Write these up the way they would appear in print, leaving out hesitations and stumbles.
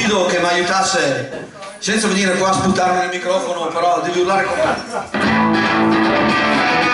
Guido che mi aiutasse senza venire qua a sputarmi il microfono, però devi urlare con me.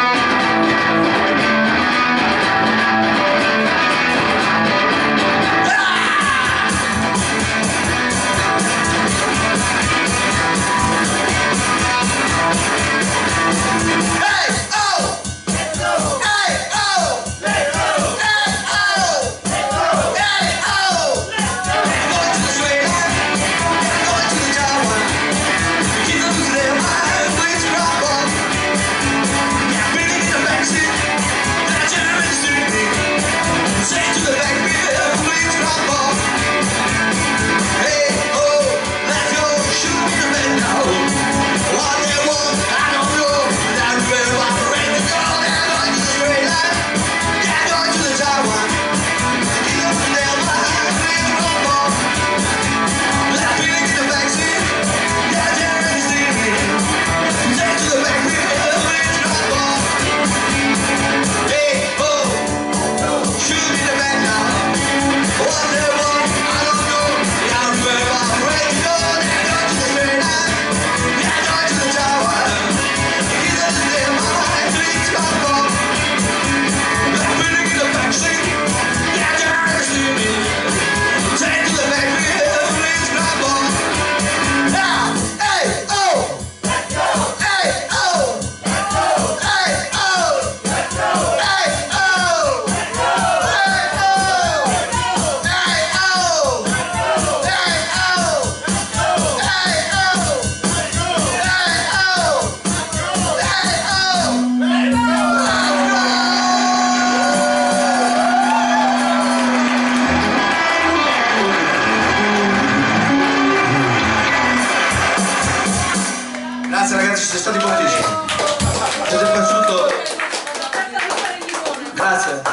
Grazie ragazzi, siete stati moltissimi. Siete piaciuto? Grazie.